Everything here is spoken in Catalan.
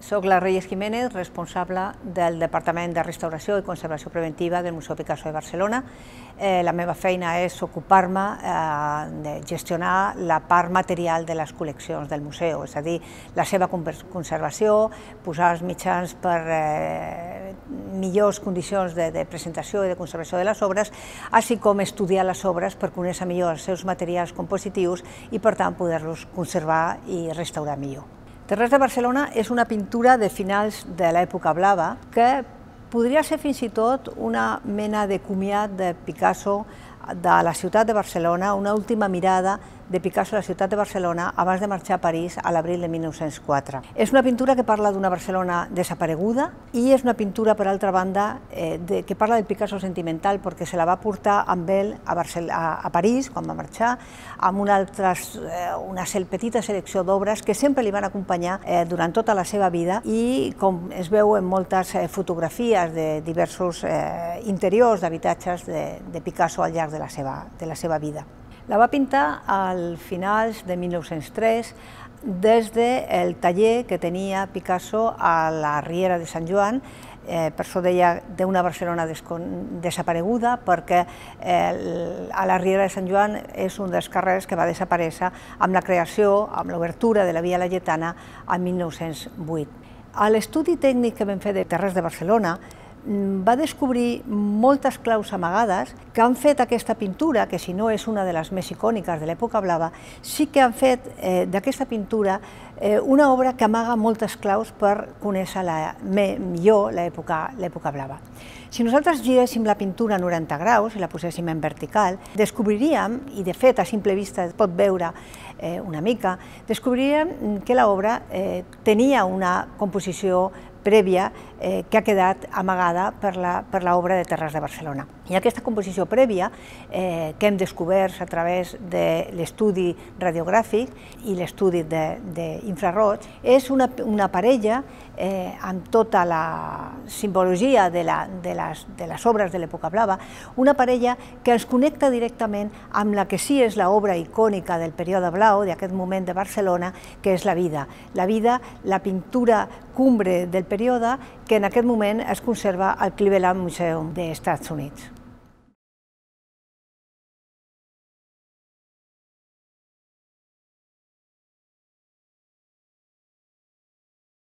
Soc la Reyes Jiménez, responsable del Departament de Restauració i Conservació Preventiva del Museu Picasso de Barcelona. La meva feina és ocupar-me de gestionar la part material de les col·leccions del museu, és a dir, la seva conservació, posar els mitjans per millors condicions de presentació i de conservació de les obres, així com estudiar les obres per conèixer millor els seus materials compositius i, per tant, poder-los conservar i restaurar millor. Terres de Barcelona és una pintura de finals de l'època blava que podria ser fins i tot una mena de comiat de Picasso de la ciutat de Barcelona, una última mirada de Picasso a la ciutat de Barcelona abans de marxar a París a l'abril de 1904. És una pintura que parla d'una Barcelona desapareguda i és una pintura, per altra banda, que parla del Picasso sentimental perquè se la va portar amb ell a París quan va marxar, amb una petita selecció d'obres que sempre li van acompanyar durant tota la seva vida i, com es veu en moltes fotografies de diversos interiors d'habitatges de Picasso al llarg de la seva vida. La va pintar al finals de 1903 des del taller que tenia Picasso a la Riera de Sant Joan. Per això deia d'una Barcelona desapareguda, perquè a la Riera de Sant Joan és un dels carrers que va desaparèixer amb la creació, amb l'obertura de la Via Laietana en 1908. A l'estudi tècnic que vam fer de Terres de Barcelona va descobrir moltes claus amagades que han fet aquesta pintura, que si no és una de les més icòniques de l'època blava, sí que han fet d'aquesta pintura una obra que amaga moltes claus per conèixer millor l'època blava. Si nosaltres giréssim la pintura a 90 graus i la poséssim en vertical, descobriríem, i de fet a simple vista es pot veure una mica, descobriríem que l'obra tenia una composició prèvia que ha quedat amagada per l'obra de Terres de Barcelona. I aquesta composició prèvia que hem descobert a través de l'estudi radiogràfic i l'estudi d'infraroig és una parella amb tota la simbologia de les obres de l'època blava, una parella que ens connecta directament amb la que sí és l'obra icònica del període blau, d'aquest moment de Barcelona, que és la vida. La vida, la pintura cumbre del període, que en aquest moment es conserva al Cleveland Museum dels Estats Units.